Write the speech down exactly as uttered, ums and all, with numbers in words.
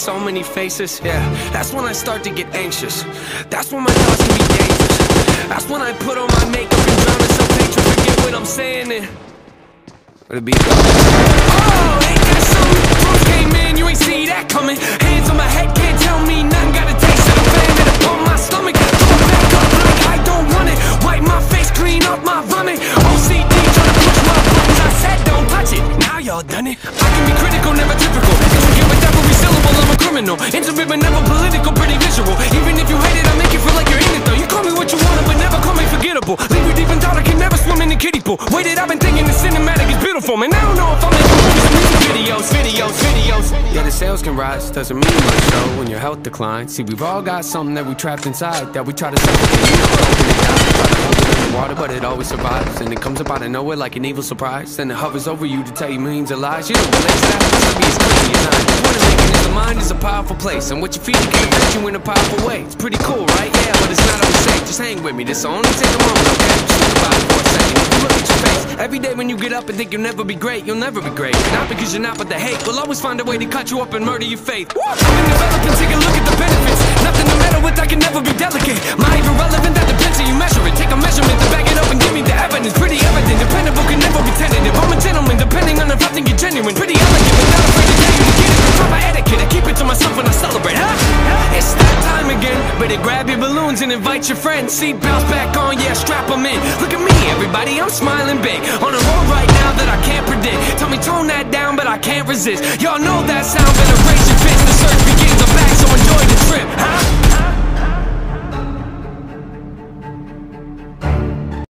so many faces, yeah, that's when I start to get anxious. That's when my thoughts can be dangerous. That's when I put on my makeup and drown in self-hatred. Forget what I'm saying and where the beat go? Oh, ain't that something? Drums came in, you ain't see that coming. Hands on my head, can't tell me nothing. Got a taste of the flame and up on my stomach. Throw it back up like I don't want it. Wipe my face, clean up my vomit. O C D trying to push my buttons. I said don't touch it, now y'all done it. I can be critical, never typical. Intricate with every syllable, I'm a criminal. Intimate but never political, pretty visual. Even if you hate it, I make you feel like you're in it though. You call me what you want, but never call me forgettable. Leave you deep in thought, I can never swim in the kiddie pool. Waited, I've been thinking the cinematic is beautiful. Man, I don't know if I'm making movies or music videos, videos, videos. Yeah, the sales can rise, doesn't mean much though when your health declines. See, we've all got something that we trapped inside that we try to suffocate. You know, open it down, try to hold it in the water, but it always survives. And it comes up out of nowhere like an evil surprise. Then it hovers over you to tell you millions of lies. You don't relate to that, must be as crazy as I am. The point I'm making is the mind is a powerful place, and what you feed you can affect you in a powerful way. It's pretty cool, right? Yeah, but it's not always safe. Just hang with me, this will only take a moment, okay? Just think about it for a second. If you look at your face every day when you get up and think you'll never be great, you'll never be great. Not because you're not, but the hate will always find a way to cut you up and murder your faith. I've been developing, take a look at the benefits. Nothing to meddle with, I can never be delicate. Mind irrelevant, that depends how you measure it. Take a measurement to back it up and give me the evidence. Pretty evident, dependable, can never be tentative. I'm a gentleman, depending on if I think you're genuine. Pretty elegant, but not afraid to tell you to get it. Proper etiquette, I keep it to myself when I celebrate, huh? It's that time again, better grab your balloons and invite your friends. Seat belts back on, yeah, strap them in. Look at me, everybody, I'm smiling big. On a road right now that I can't predict. Tell me tone that down, but I can't resist. Y'all know that sound, better raise your fist. The search begins, I'm back, so enjoy the trip, huh?